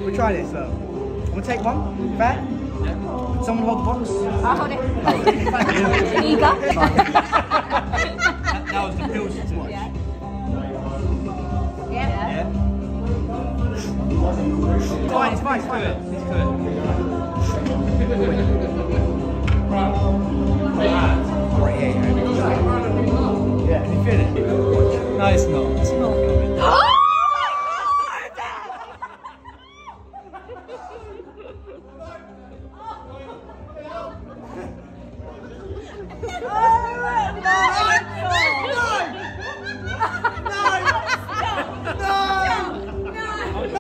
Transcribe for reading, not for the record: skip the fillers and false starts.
We'll try this, look. We'll take one. Fair? Yeah. Someone hold the box. I'll hold it. Eager. That was the pills too much. Yeah. It's fine. It's good. Right here. Yeah, can you feel it? No, it's not. It's not coming. Oh my god!